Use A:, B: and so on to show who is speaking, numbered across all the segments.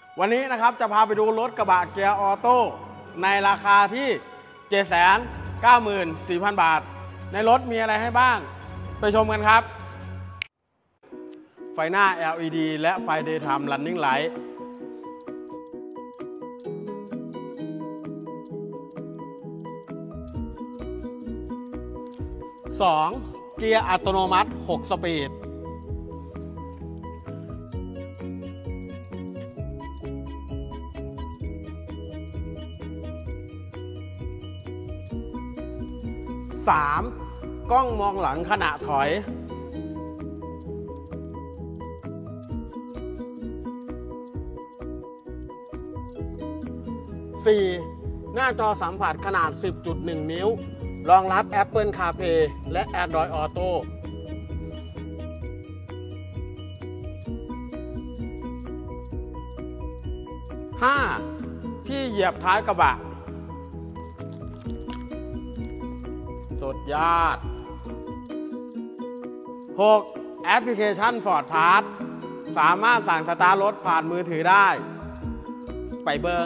A: วันนี้นะครับจะพาไปดูรถกระบะเกียร์ออโต้ในราคาที่ 794,000 บาทในรถมีอะไรให้บ้างไปชมกันครับไฟหน้า LED และไฟ Daytime Running Light 2. เกียร์อัตโนมัติ 6 สปีด 3. กล้องมองหลังขณะถอย 4. หน้าจอสัมผัสขนาด 10.1 นิ้วรองรับ Apple CarPlay และ Android Auto 5. ที่เหยียบท้ายกระบะสุดยอด 6. แอปพลิเคชัน Ford Pass สามารถสั่งสตาร์ทรถผ่านมือถือได้ไปเบิง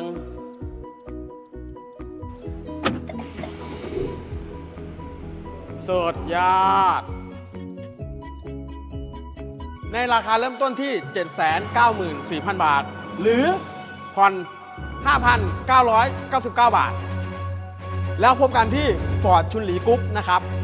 A: สุดยอดในราคาเริ่มต้นที่ 794,000 บาทหรือผ่อน 5,999 บาทแล้วพบกันที่ Ford ชุนหลีกรุ๊ปนะครับ